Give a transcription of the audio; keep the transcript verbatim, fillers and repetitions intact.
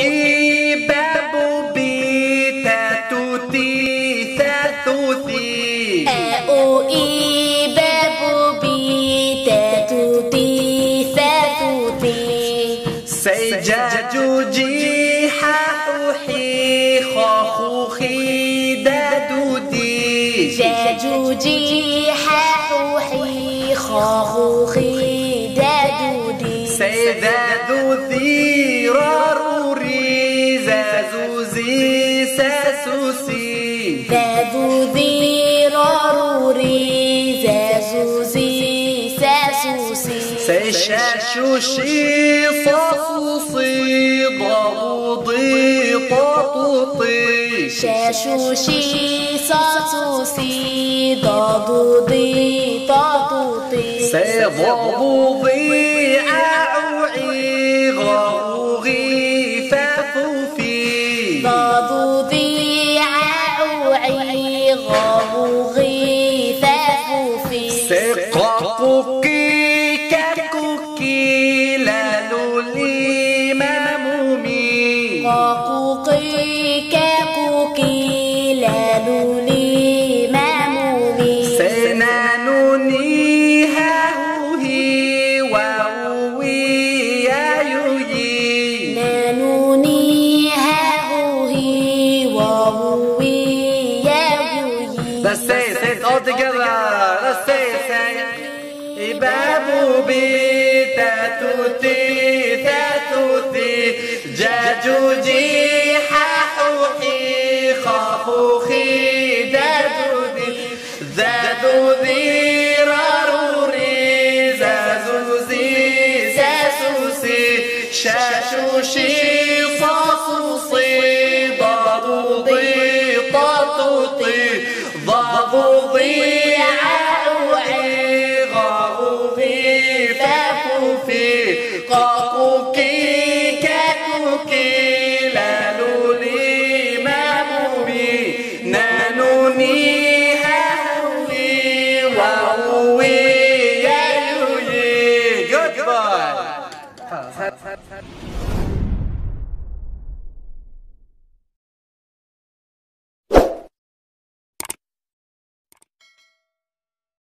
إي بابو بي تاتو تي ثاثو ثي أو إي بابو بي تاتو تي ثاثو ثي سيجاجو جي حاحو حي خاخو خي دادو دي جاجو جي حاحو حي خاخو خي دادو دي سيدادو ذي راروري زازوزي ساسوسي ذادو ذي راروري زازوزي ساسوسي سيشاشوشي صاصوصي ضابوضي طاطوطي شاشوشي صاصوصي ضابوضي طاطوطي سيضابوضي عاوعي غاوغي فافوفي ضابوضي عاوعي غاوغي فافوفي سيقاقوكي كاكوكي لالولي مامومي قاقوقي كاكوكي لالولي مامومي سنانوني هاهوهي واوي يايوي نانوني هاهوهي واوي ياوي. Let's say it, say it all together. Let's say it, say it. Ibabu bi tatuti tatuti jajuji hahuhi khahuhi dadudi dadudi raruri zazuzi sasusi shashushi sasusi dadudi tatuti ضابوضي عاوعي غاوغي فافوفي قاقوكي كاكوكي لالولي مامومي نانوني هاوي واوي يايوي. Good boy.